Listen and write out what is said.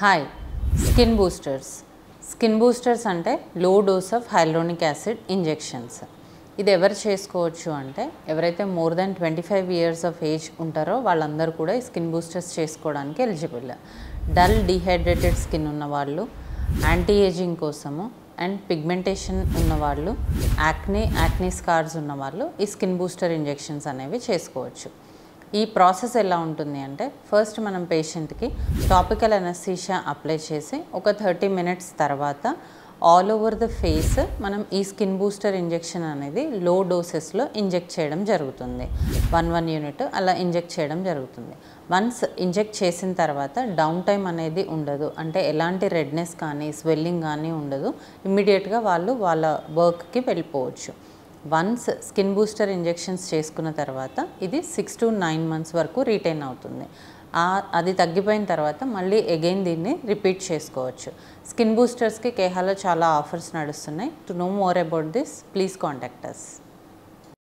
Hi skin boosters. Skin boosters అంటే low dose of hyaluronic acid injections. ఇది ఎవరు చేసుకోవచ్చు అంటే ఎవరైతే more than 25 years of age ఉంటారో వాళ్ళందరూ కూడా ఈ స్కిన్ బూస్టర్స్ చేసుకోవడానికి ఎలిజిబుల్. డల్ డీహైడ్రేటెడ్ స్కిన్ ఉన్నవాళ్ళు, యాంటీ ఏజింగ్ కోసము అండ్ పిగ్మెంటేషన్ ఉన్నవాళ్ళు, యాక్నీ స్కార్స్ ఉన్నవాళ్ళు ఈ స్కిన్ బూస్టర్ ఇంజెక్షన్స్ అనేవి చేసుకోవచ్చు. ఈ ప్రాసెస్ ఎలా ఉంటుంది అంటే ఫస్ట్ మనం పేషెంట్కి టాపికల్ అనస్థీషియా అప్లై చేసి ఒక 30 మినిట్స్ తర్వాత ఆల్ ఓవర్ ద ఫేస్ మనం ఈ స్కిన్ బూస్టర్ ఇంజెక్షన్ అనేది లో డోసెస్లో ఇంజెక్ట్ చేయడం జరుగుతుంది. 1 యూనిట్ అలా ఇంజెక్ట్ చేయడం జరుగుతుంది. వన్స్ ఇంజెక్ట్ చేసిన తర్వాత డౌన్ టైం అనేది ఉండదు, అంటే ఎలాంటి రెడ్నెస్ కానీ స్వెల్లింగ్ కానీ ఉండదు. ఇమ్మీడియట్గా వాళ్ళు వాళ్ళ వర్క్కి వెళ్ళిపోవచ్చు. వన్స్ స్కిన్ బూస్టర్ ఇంజెక్షన్స్ చేసుకున్న తర్వాత ఇది 6 to 9 మంత్స్ వరకు రిటైన్ అవుతుంది. అది తగ్గిపోయిన తర్వాత మళ్ళీ అగైన్ దీన్ని రిపీట్ చేసుకోవచ్చు. స్కిన్ బూస్టర్స్కి కేహాలో చాలా ఆఫర్స్ నడుస్తున్నాయి. To know more about this please contact us.